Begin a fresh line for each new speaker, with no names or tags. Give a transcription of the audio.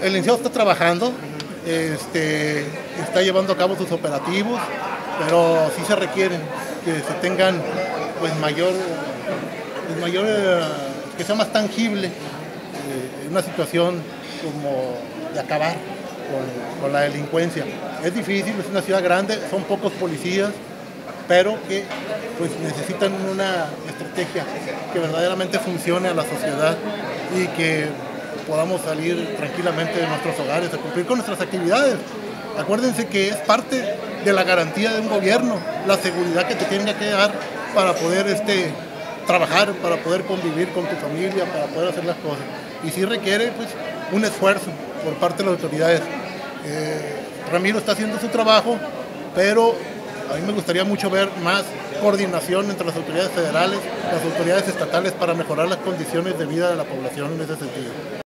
El licenciado está trabajando, está llevando a cabo sus operativos, pero sí se requieren que se tengan pues mayor que sea más tangible una situación como de acabar con la delincuencia. Es difícil, es una ciudad grande, son pocos policías, pero que pues necesitan una estrategia que verdaderamente funcione a la sociedad y que podamos salir tranquilamente de nuestros hogares a cumplir con nuestras actividades. Acuérdense que es parte de la garantía de un gobierno, la seguridad que te tenga que dar para poder trabajar, para poder convivir con tu familia, para poder hacer las cosas. Y sí requiere pues un esfuerzo por parte de las autoridades. Ramiro está haciendo su trabajo, pero a mí me gustaría mucho ver más coordinación entre las autoridades federales, las autoridades estatales para mejorar las condiciones de vida de la población en ese sentido.